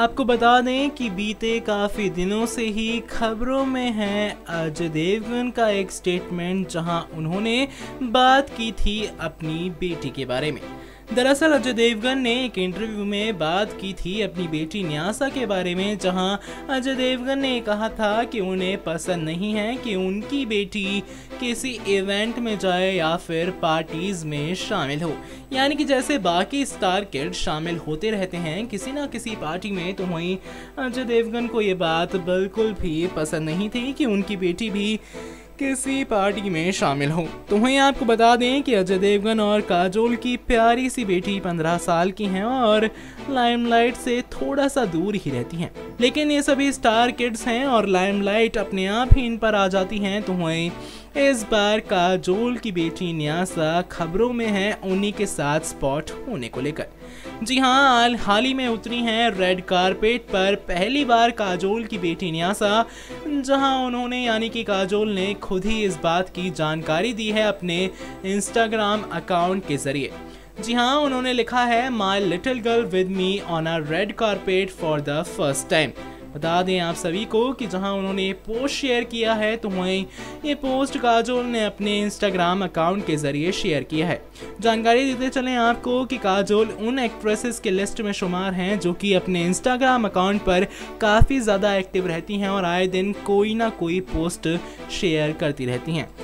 आपको बता दें कि बीते काफ़ी दिनों से ही खबरों में है अजय देवगन का एक स्टेटमेंट, जहां उन्होंने बात की थी अपनी बेटी के बारे में। दरअसल अजय देवगन ने एक इंटरव्यू में बात की थी अपनी बेटी न्यासा के बारे में, जहां अजय देवगन ने कहा था कि उन्हें पसंद नहीं है कि उनकी बेटी किसी इवेंट में जाए या फिर पार्टीज में शामिल हो। यानी कि जैसे बाकी स्टार किड शामिल होते रहते हैं किसी ना किसी पार्टी में, तो वहीं अजय देवगन को ये बात बिल्कुल भी पसंद नहीं थी कि उनकी बेटी भी किसी पार्टी में शामिल हो। तो वहीं आपको बता दें कि अजय देवगन और काजोल की प्यारी सी बेटी 15 साल की हैं और लाइमलाइट से थोड़ा सा दूर ही रहती हैं। लेकिन ये सभी स्टार किड्स हैं और लाइमलाइट अपने आप ही इन पर आ जाती हैं। तो वहीं इस बार काजोल की बेटी न्यासा खबरों में है उन्हीं के साथ स्पॉट होने को लेकर। जी हाँ, हाल ही में उतरी हैं रेड कारपेट पर पहली बार काजोल की बेटी न्यासा, जहां उन्होंने यानी कि काजोल ने खुद ही इस बात की जानकारी दी है अपने इंस्टाग्राम अकाउंट के जरिए। जी हाँ, उन्होंने लिखा है my little girl with me on a red carpet for the first time. बता दें आप सभी को कि जहां उन्होंने ये पोस्ट शेयर किया है, तो वहीं ये पोस्ट काजोल ने अपने इंस्टाग्राम अकाउंट के जरिए शेयर किया है। जानकारी देते चलें आपको कि काजोल उन एक्ट्रेसेस के लिस्ट में शुमार हैं जो कि अपने इंस्टाग्राम अकाउंट पर काफ़ी ज़्यादा एक्टिव रहती हैं और आए दिन कोई ना कोई पोस्ट शेयर करती रहती हैं।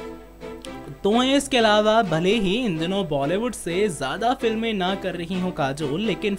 तो इसके अलावा भले ही इन दिनों बॉलीवुड से ज़्यादा फिल्में ना कर रही हों काजोल, लेकिन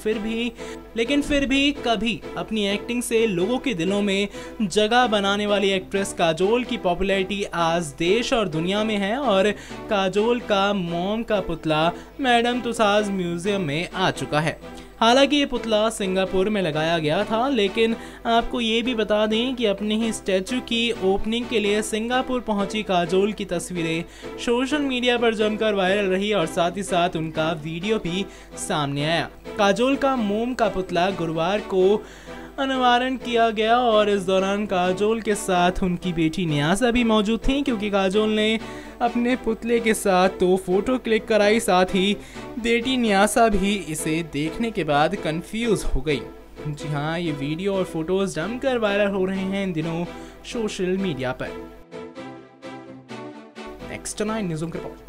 फिर भी कभी अपनी एक्टिंग से लोगों के दिलों में जगह बनाने वाली एक्ट्रेस काजोल की पॉपुलैरिटी आज देश और दुनिया में है और काजोल का मॉम का पुतला मैडम तुसाद म्यूजियम में आ चुका है। हालांकि ये पुतला सिंगापुर में लगाया गया था, लेकिन आपको ये भी बता दें कि अपने ही स्टैचू की ओपनिंग के लिए सिंगापुर पहुंची काजोल की तस्वीरें सोशल मीडिया पर जमकर वायरल रही और साथ ही साथ उनका वीडियो भी सामने आया। काजोल का मोम का पुतला गुरुवार को अनावरण किया गया और इस दौरान काजोल के साथ उनकी बेटी न्यासा भी मौजूद थी, क्योंकि काजोल ने अपने पुतले के साथ तो फोटो क्लिक कराई, साथ ही बेटी न्यासा भी इसे देखने के बाद कंफ्यूज हो गई। जी हाँ, ये वीडियो और फोटोज जमकर वायरल हो रहे हैं इन दिनों सोशल मीडिया पर। Next 9 news report.